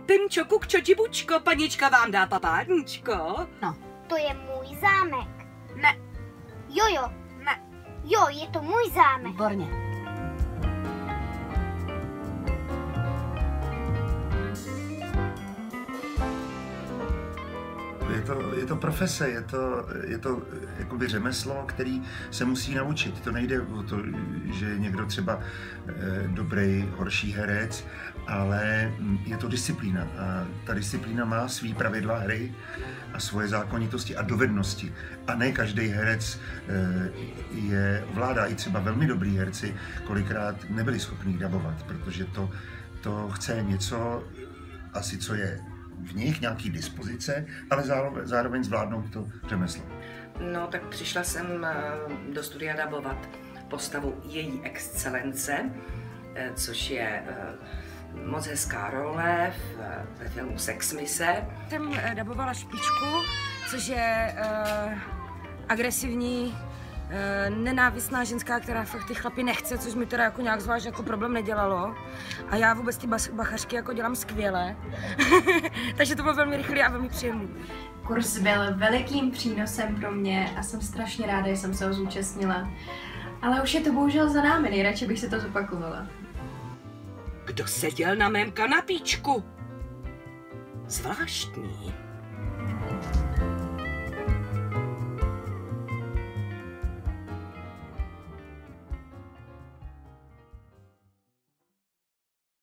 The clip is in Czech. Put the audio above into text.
Pimčo, kukčo, džibučko, panička vám dá papárničko. No. To je můj zámek. Ne. Jojo. Ne. Jo, je to můj zámek. Výborně. Je to profese, je to jakoby řemeslo, který se musí naučit. To nejde o to, že je někdo třeba dobrý, horší herec, ale je to disciplína. A ta disciplína má svý pravidla hry a svoje zákonitosti a dovednosti. A ne každý herec je ovládá. I třeba velmi dobrý herci kolikrát nebyli schopni dabovat, protože to chce něco, asi co je v nich nějaký dispozice, ale zároveň zvládnout to řemeslo. No, tak přišla jsem do studia dabovat postavu Její excelence, což je moc hezká role ve filmu Sex Mise. Jsem dabovala Špičku, což je agresivní, nenávistná ženská, která fakt ty chlapy nechce, což mi teda jako nějak zvlášť jako problém nedělalo. A já vůbec ty bachařky jako dělám skvěle. Takže to bylo velmi rychlé a velmi příjemné. Kurz byl velikým přínosem pro mě a jsem strašně ráda, že jsem se ho zúčastnila. Ale už je to bohužel za námi, nejradši bych si to zopakovala. Kdo seděl na mém kanapíčku? Zvláštní.